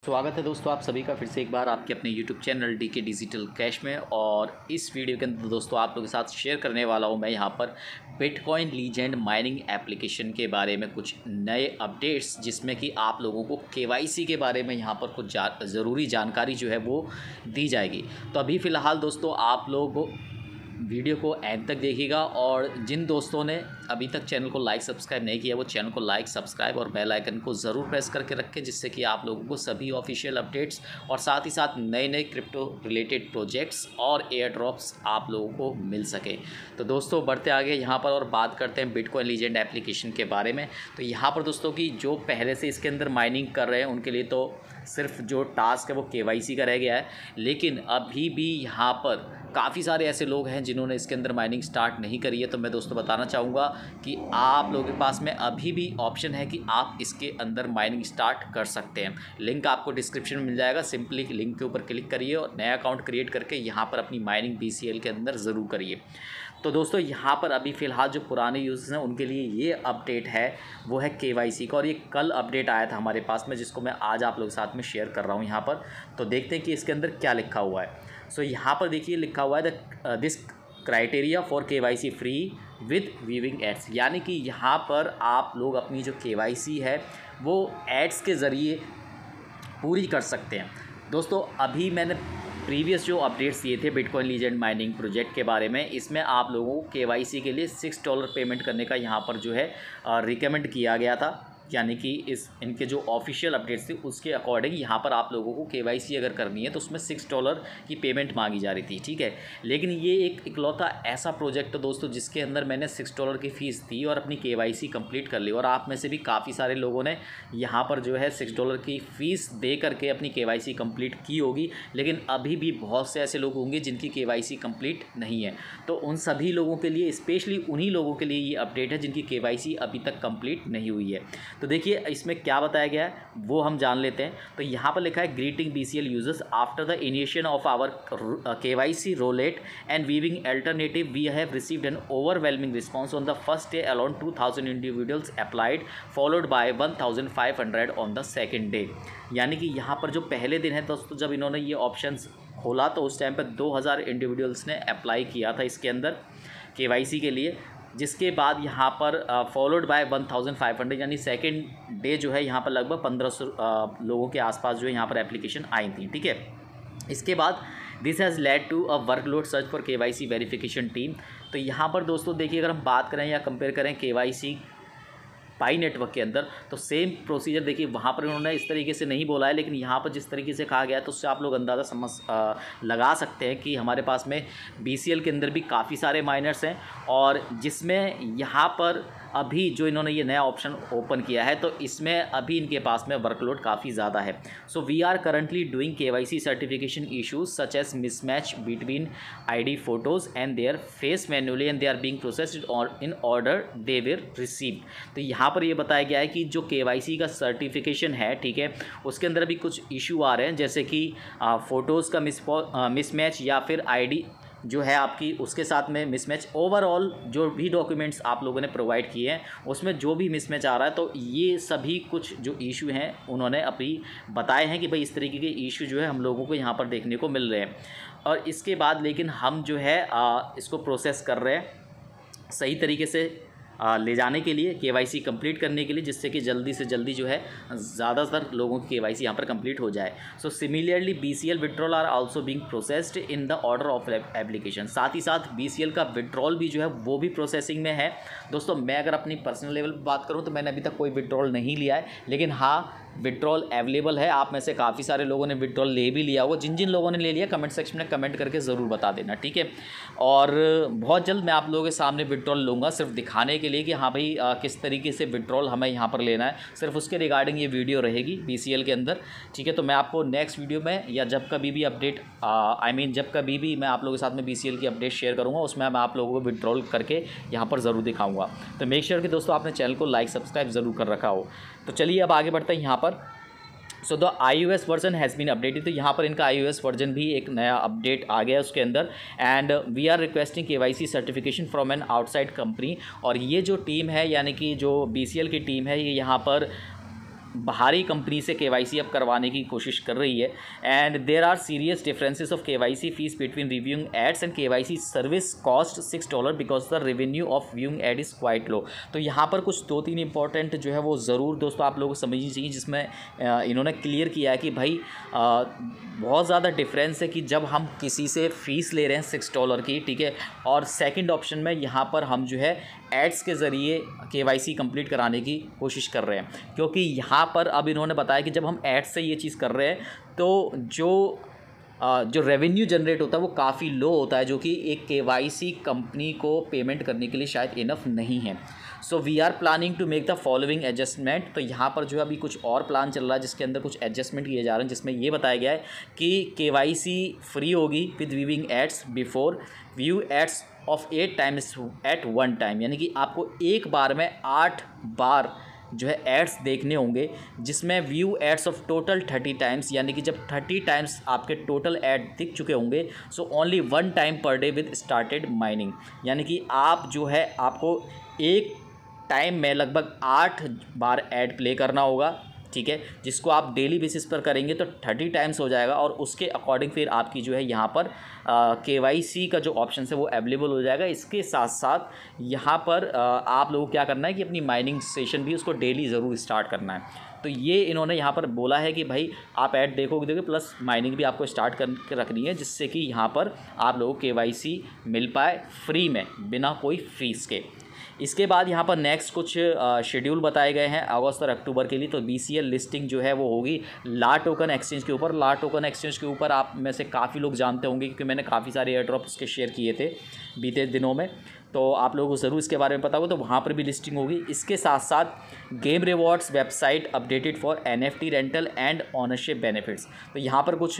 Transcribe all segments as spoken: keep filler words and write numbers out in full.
स्वागत है दोस्तों आप सभी का फिर से एक बार आपके अपने YouTube channel D K digital cash में। और इस वीडियो के अंदर दोस्तों आप लोगों के साथ शेयर करने वाला हूं मैं यहां पर बिटकॉइन लीजेंड माइनिंग एप्लीकेशन के बारे में कुछ नए अपडेट्स, जिसमें कि आप लोगों को केवाईसी के बारे में यहां पर कुछ जा, ज़रूरी जानकारी जो है वो दी जाएगी। तो अभी फ़िलहाल दोस्तों आप लोग वीडियो को एंड तक देखिएगा, और जिन दोस्तों ने अभी तक चैनल को लाइक सब्सक्राइब नहीं किया वो चैनल को लाइक सब्सक्राइब और बेल आइकन को ज़रूर प्रेस करके रखें, जिससे कि आप लोगों को सभी ऑफिशियल अपडेट्स और साथ ही साथ नए नए क्रिप्टो रिलेटेड प्रोजेक्ट्स और एयर ड्रॉप्स आप लोगों को मिल सके। तो दोस्तों बढ़ते आगे यहाँ पर और बात करते हैं बिटकॉइन लीजेंड एप्लीकेशन के बारे में। तो यहाँ पर दोस्तों की जो पहले से इसके अंदर माइनिंग कर रहे हैं उनके लिए तो सिर्फ जो टास्क है वो केवाईसी का रह गया है, लेकिन अभी भी यहाँ पर काफ़ी सारे ऐसे लोग हैं जिन्होंने इसके अंदर माइनिंग स्टार्ट नहीं करी है। तो मैं दोस्तों बताना चाहूँगा कि आप लोगों के पास में अभी भी ऑप्शन है कि आप इसके अंदर माइनिंग स्टार्ट कर सकते हैं। लिंक आपको डिस्क्रिप्शन में मिल जाएगा, सिंपली लिंक के ऊपर क्लिक करिए और नया अकाउंट क्रिएट करके यहाँ पर अपनी माइनिंग बी सी एल के अंदर ज़रूर करिए। तो दोस्तों यहाँ पर अभी फ़िलहाल जो पुराने यूज़र्स हैं उनके लिए ये अपडेट है वो है केवाईसी का, और ये कल अपडेट आया था हमारे पास में, जिसको मैं आज आप लोग साथ में शेयर कर रहा हूँ यहाँ पर। तो देखते हैं कि इसके अंदर क्या लिखा हुआ है। सो so, यहाँ पर देखिए लिखा हुआ है the this criteria for KYC free with viewing ads, यानी कि यहाँ पर आप लोग अपनी जो केवाईसी है वो एड्स के ज़रिए पूरी कर सकते हैं। दोस्तों अभी मैंने प्रीवियस जो अपडेट्स दिए थे बिटकॉइन लीजेंड माइनिंग प्रोजेक्ट के बारे में, इसमें आप लोगों को केवाईसी के लिए सिक्स डॉलर पेमेंट करने का यहाँ पर जो है रिकमेंड किया गया था, यानी कि इस इनके जो ऑफिशियल अपडेट्स थे उसके अकॉर्डिंग यहाँ पर आप लोगों को केवाईसी अगर करनी है तो उसमें सिक्स डॉलर की पेमेंट मांगी जा रही थी, ठीक है। लेकिन ये एक इकलौता ऐसा प्रोजेक्ट है दोस्तों जिसके अंदर मैंने सिक्स डॉलर की फ़ीस दी और अपनी केवाईसी कंप्लीट कर ली, और आप में से भी काफ़ी सारे लोगों ने यहाँ पर जो है सिक्स डॉलर की फ़ीस दे करके अपनी केवाईसी कंप्लीट की होगी। लेकिन अभी भी बहुत से ऐसे लोग होंगे जिनकी केवाईसी कंप्लीट नहीं है। तो उन सभी लोगों के लिए, स्पेशली उन्हीं लोगों के लिए ये अपडेट है जिनकी केवाईसी अभी तक कंप्लीट नहीं हुई है। तो देखिए इसमें क्या बताया गया है वो हम जान लेते हैं। तो यहाँ पर लिखा है greeting BCL users, after the initiation of our KYC rollout and viewing alternative we have received an overwhelming response on the first day around two thousand individuals applied followed by one thousand five hundred on the second day. यानी कि यहाँ पर जो पहले दिन है दोस्तों जब इन्होंने ये ऑप्शंस खोला तो उस टाइम पर दो हज़ार इंडिविजुअल्स ने अप्लाई किया था इसके अंदर केवाईसी के लिए, जिसके बाद यहाँ पर followed by one thousand five hundred, यानी सेकेंड डे जो है यहाँ पर लगभग पंद्रह सौ लोगों के आसपास जो है यहाँ पर एप्लीकेशन आई थी, ठीक है। इसके बाद this has led to a workload search for KYC verification team. तो यहाँ पर दोस्तों देखिए अगर हम बात करें या कंपेयर करें केवाईसी पाई नेटवर्क के अंदर, तो सेम प्रोसीजर देखिए वहाँ पर उन्होंने इस तरीके से नहीं बोला है, लेकिन यहाँ पर जिस तरीके से कहा गया है तो उससे आप लोग अंदाज़ा समझ आ, लगा सकते हैं कि हमारे पास में बीसीएल के अंदर भी काफ़ी सारे माइनर्स हैं, और जिसमें यहाँ पर अभी जो इन्होंने ये नया ऑप्शन ओपन किया है तो इसमें अभी इनके पास में वर्कलोड काफ़ी ज़्यादा है। So we are currently doing KYC certification issues such as mismatch between ID photos and their face manually and they are being processed और in order they will receive. तो यहाँ पर ये बताया गया है कि जो केवाईसी का सर्टिफिकेशन है, ठीक है, उसके अंदर भी कुछ इशू आ रहे हैं, जैसे कि फ़ोटोज़ का मिस मिसमैच या फिर आईडी जो है आपकी उसके साथ में मिसमैच। ओवरऑल जो भी डॉक्यूमेंट्स आप लोगों ने प्रोवाइड किए हैं उसमें जो भी मिसमैच आ रहा है, तो ये सभी कुछ जो इशू हैं उन्होंने अभी बताए हैं कि भाई इस तरीके के इशू जो है हम लोगों को यहाँ पर देखने को मिल रहे हैं। और इसके बाद लेकिन हम जो है आ, इसको प्रोसेस कर रहे हैं सही तरीके से आ, ले जाने के लिए, केवाईसी कंप्लीट करने के लिए, जिससे कि जल्दी से जल्दी जो है ज़्यादातर लोगों की केवाईसी यहाँ पर कंप्लीट हो जाए। So similarly BCL withdrawal are also being processed in the order of application. साथ ही साथ बीसीएल का विड्रॉल भी जो है वो भी प्रोसेसिंग में है। दोस्तों मैं अगर अपनी पर्सनल लेवल पर बात करूँ तो मैंने अभी तक कोई विड्रॉल नहीं लिया है, लेकिन हाँ विड्रॉल अवेलेबल है। आप में से काफ़ी सारे लोगों ने विड्रॉल ले भी लिया होगा। जिन जिन लोगों ने ले लिया कमेंट सेक्शन में कमेंट करके ज़रूर बता देना, ठीक है। और बहुत जल्द मैं आप लोगों के सामने विड्रॉल लूँगा, सिर्फ दिखाने के लिए कि हाँ भाई आ, किस तरीके से विड्रॉल हमें यहाँ पर लेना है, सिर्फ उसके रिगार्डिंग ये वीडियो रहेगी बीसीएल के अंदर, ठीक है। तो मैं आपको नेक्स्ट वीडियो में या जब कभी भी अपडेट आई मीन जब कभी भी मैं आप लोगों के साथ में बीसीएल की अपडेट शेयर करूँगा उसमें मैं आप लोगों को विड्रॉल करके यहाँ पर ज़रूर दिखाऊँगा। तो मेक श्योर कि दोस्तों आपने चैनल को लाइक सब्सक्राइब ज़रूर कर रखा हो। तो चलिए अब आगे बढ़ते हैं यहाँ पर। So the I O S version has been updated. तो यहाँ पर इनका आई ओ एस वर्जन भी एक नया अपडेट आ गया है उसके अंदर। And we are requesting K Y C certification from an outside company. और ये जो टीम है यानी कि जो बी सी एल की टीम है ये यहाँ पर बाहरी कंपनी से केवाईसी अब करवाने की कोशिश कर रही है। And there are serious differences of KYC fees between reviewing ads and KYC service cost six dollar because the revenue of viewing ad is quite low. तो यहाँ पर कुछ दो तीन इंपॉर्टेंट जो है वो ज़रूर दोस्तों आप लोगों को समझनी चाहिए, जिसमें इन्होंने क्लियर किया है कि भाई आ, बहुत ज़्यादा डिफरेंस है कि जब हम किसी से फ़ीस ले रहे हैं सिक्स डॉलर की, ठीक है, और सेकंड ऑप्शन में यहाँ पर हम जो है एड्स के ज़रिए केवाईसी कंप्लीट कराने की कोशिश कर रहे हैं। क्योंकि यहाँ पर अब इन्होंने बताया कि जब हम एड्स से ये चीज़ कर रहे हैं तो जो जो रेवेन्यू जनरेट होता है वो काफ़ी लो होता है, जो कि एक केवाईसी कंपनी को पेमेंट करने के लिए शायद इनफ नहीं है। So we are planning to make the following adjustment. तो यहाँ पर जो है अभी कुछ और प्लान चल रहा है जिसके अंदर कुछ एडजस्टमेंट किए जा रहे हैं, जिसमें ये बताया गया है कि केवाईसी फ्री होगी with viewing ads before view ads of eight times at one time, यानी कि आपको एक बार में आठ बार जो है एड्स देखने होंगे, जिसमें view ads of total thirty times, यानी कि जब थर्टी टाइम्स आपके टोटल ऐड दिख चुके होंगे so only one time per day with started mining, यानी कि आप जो है आपको एक टाइम में लगभग आठ बार ऐड प्ले करना होगा, ठीक है, जिसको आप डेली बेसिस पर करेंगे तो थर्टी टाइम्स हो जाएगा और उसके अकॉर्डिंग फिर आपकी जो है यहाँ पर केवाईसी का जो ऑप्शन है वो अवेलेबल हो जाएगा। इसके साथ साथ यहाँ पर आ, आप लोगों को क्या करना है कि अपनी माइनिंग सेशन भी उसको डेली ज़रूर स्टार्ट करना है। तो ये इन्होंने यहाँ पर बोला है कि भाई आप ऐड देखोगे देखोगे प्लस माइनिंग भी आपको स्टार्ट करके रखनी है, जिससे कि यहाँ पर आप लोगों को केवाईसी मिल पाए फ्री में बिना कोई फ़ीस के। इसके बाद यहाँ पर नेक्स्ट कुछ शेड्यूल बताए गए हैं अगस्त और अक्टूबर के लिए। तो बी सी एल लिस्टिंग जो है वो होगी ला टोकन एक्सचेंज के ऊपर। ला टोकन एक्सचेंज के ऊपर आप में से काफ़ी लोग जानते होंगे क्योंकि मैंने काफ़ी सारे एयर ड्रॉप उसके शेयर किए थे बीते दिनों में, तो आप लोगों को ज़रूर इसके बारे में पता होगा, तो वहाँ पर भी लिस्टिंग होगी। इसके साथ साथ game rewards website updated for N F T rental and ownership benefits. तो यहाँ पर कुछ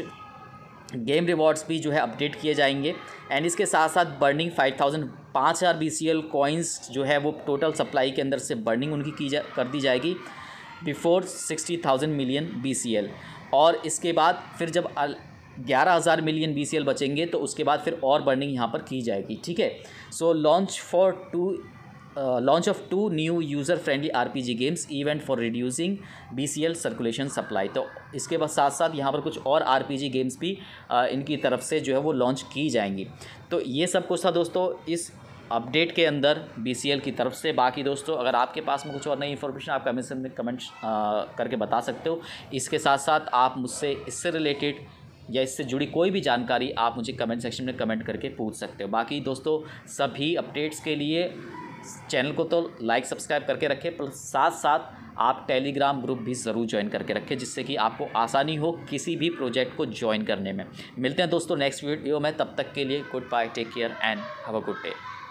गेम रिवॉर्ड्स भी जो है अपडेट किए जाएंगे। एंड इसके साथ साथ बर्निंग फाइव थाउजेंड पाँच हज़ार बी सी एल कॉइन्स जो है वो टोटल सप्लाई के अंदर से बर्निंग उनकी की जा कर दी जाएगी before sixty thousand million B C L. और इसके बाद फिर जब ग्यारह हज़ार मिलियन बी सी एल बचेंगे तो उसके बाद फिर और बर्निंग यहाँ पर की जाएगी, ठीक है। So launch for two launch of two new user friendly R P G games event for reducing B C L circulation supply. तो इसके बाद साथ साथ यहाँ पर कुछ और आर पी जी गेम्स भी uh, इनकी तरफ से जो है वो लॉन्च की जाएंगी। तो ये सब कुछ था दोस्तों इस अपडेट के अंदर बी सी एल की तरफ से। बाकी दोस्तों अगर आपके पास में कुछ और नई इन्फॉर्मेशन आप कमेंट में कमेंट करके बता सकते हो। इसके साथ साथ आप मुझसे इससे रिलेटेड या इससे जुड़ी कोई भी जानकारी आप मुझे कमेंट सेक्शन में कमेंट करके पूछ सकते हो। बाकी दोस्तों सभी अपडेट्स के लिए चैनल को तो लाइक सब्सक्राइब करके रखें, प्लस साथ साथ आप टेलीग्राम ग्रुप भी ज़रूर ज्वाइन करके रखें, जिससे कि आपको आसानी हो किसी भी प्रोजेक्ट को ज्वाइन करने में। मिलते हैं दोस्तों नेक्स्ट वीडियो में, तब तक के लिए good bye, take care and have a good day.